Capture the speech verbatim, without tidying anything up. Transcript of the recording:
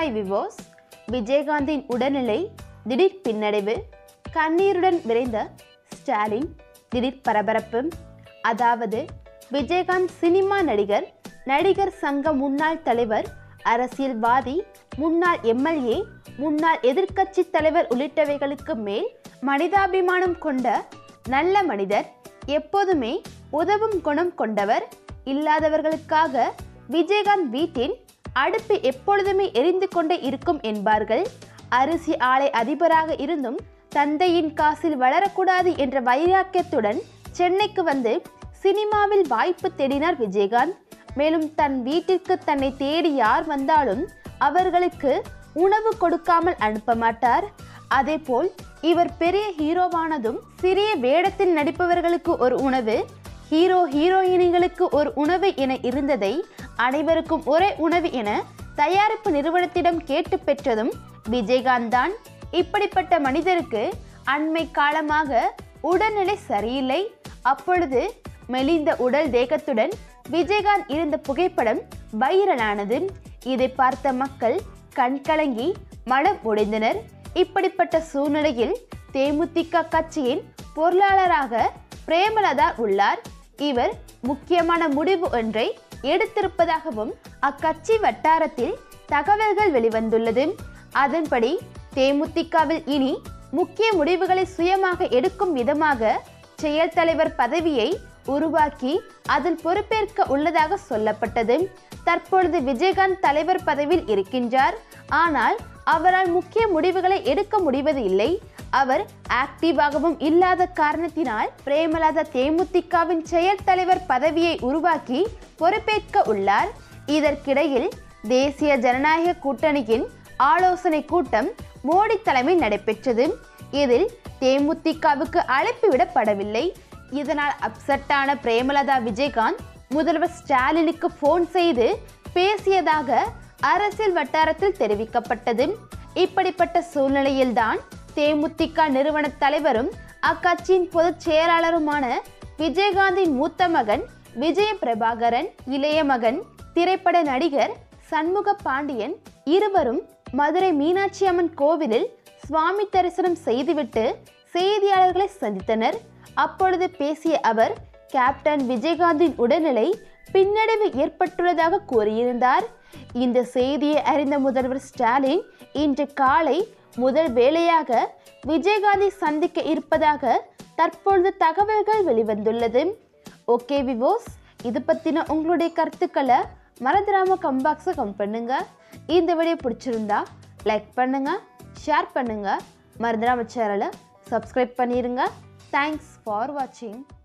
Hi விவோஸ். விஜயகாந்தின் உடல்நிலை திடீர் பின்னடைவு, கண்ணீருடன் விரைந்த ஸ்டாலின், திடீர் பரபரப்பு. அதாவது விஜயகாந்த் சினிமா நடிகர், நடிகர் சங்க முன்னாள் தலைவர், அரசியல்வாதி, முன்னாள் எம்எல்ஏ, முன்னாள் எதிர்க்கட்சி தலைவர் உள்ளிட்டவைகளுக்கு மேல் மனிதாபிமானம் கொண்ட நல்ல மனிதர், எப்போதுமே உதவும் குணம் கொண்டவர். இல்லாதவர்களுக்காக விஜயகாந்த் வீட்டில் அடுப்பு எப்பொழுதுமே எரிந்து கொண்டே இருக்கும் என்பார்கள். அரிசி ஆலை அதிபராக இருந்தும் தந்தையின் காசில் வளரக்கூடாது என்ற வைராக்கியத்துடன் சென்னைக்கு வந்து சினிமாவில் வாய்ப்பு தேடினார் விஜயகாந்த். மேலும் தன் வீட்டிற்கு தன்னை தேடி யார் வந்தாலும் அவர்களுக்கு உணவு கொடுக்காமல் அனுப்ப மாட்டார். அதேபோல் இவர் பெரிய ஹீரோவானதும் சிறிய வேடத்தில் நடிப்பவர்களுக்கு ஒரு உணவு, ஹீரோ ஹீரோயினிகளுக்கு ஒரு உணவு என இருந்ததை அனைவருக்கும் ஒரே உணவு என தயாரிப்பு நிறுவனத்திடம் கேட்டு பெற்றதும் விஜயகாந்த் தான். இப்படிப்பட்ட மனிதருக்கு அண்மை காலமாக உடல்நிலை சரியில்லை. அப்பொழுது மெலிந்த உடல் தேகத்துடன் விஜயகாந்த் இருந்த புகைப்படம் வைரலானது. இதை பார்த்த மக்கள் கண்கலங்கி மனம் உடைந்தனர். இப்படிப்பட்ட சூழ்நிலையில் தேமுதிக கட்சியின் பொருளாளராக பிரேமலதா உள்ளார். இவர் முக்கியமான முடிவு ஒன்றை எடுத்திருப்பதாகவும் அக்கட்சி வட்டாரத்தில் தகவல்கள் வெளிவந்துள்ளது. அதன்படி தேமுதிகவில் இனி முக்கிய முடிவுகளை சுயமாக எடுக்கும் விதமாக செயல் தலைவர் பதவியை உருவாக்கி அதில் பொறுப்பேற்க உள்ளதாக சொல்லப்பட்டது. தற்பொழுது விஜயகாந்த் தலைவர் பதவியில் இருக்கின்றார். ஆனால் அவரால் முக்கிய முடிவுகளை எடுக்க முடிவது இல்லை. அவர் ஆக்டிவாகவும் இல்லாத காரணத்தினால் பிரேமலதா தேமுதிகவின் செயல் தலைவர் பதவியை உருவாக்கி பொறுப்பேற்க உள்ளார். இதற்கிடையில் தேசிய ஜனநாயக கூட்டணியின் ஆலோசனை கூட்டம் மோடி தலைமையில் நடைபெற்றது. இதில் தேமுதிகவுக்கு அழைப்பு விடப்படவில்லை. இதனால் அப்செட்டான பிரேமலதா விஜயகாந்த் முதல்வர் ஸ்டாலினுக்கு போன் செய்து பேசியதாக அரசியல் வட்டாரத்தில் தெரிவிக்கப்பட்டது. இப்படிப்பட்ட சூழ்நிலையில்தான் தேமுதிக நிறுவன தலைவரும் அக்கட்சியின் பொதுச் செயலாளருமான விஜயகாந்தின் மூத்த மகன் விஜய பிரபாகரன், இளைய மகன் திரைப்பட நடிகர் சண்முக பாண்டியன் இருவரும் மதுரை மீனாட்சி அம்மன் கோவிலில் சுவாமி தரிசனம் செய்துவிட்டு செய்தியாளர்களை சந்தித்தனர். அப்பொழுது பேசிய அவர் கேப்டன் விஜயகாந்தின் உடல்நிலை பின்னடைவு ஏற்பட்டுள்ளதாக கூறியிருந்தார். இந்த செய்தியை அறிந்த முதல்வர் ஸ்டாலின் இன்று காலை முதல் வேளையாக விஜயகாந்தை சந்திக்க இருப்பதாக தற்பொழுது தகவல்கள் வெளிவந்துள்ளது. ஓகே விவோஸ், இது பற்றின உங்களுடைய கருத்துக்களை மறந்துடாம கம்பாக்ஸை கம் பண்ணுங்க. இந்த வீடியோ பிடிச்சிருந்தா லைக் பண்ணுங்க, ஷேர் பண்ணுங்க, மறந்துடாம சேனலை சப்ஸ்கிரைப் பண்ணிடுங்க. தேங்க்ஸ் ஃபார் வாட்சிங்.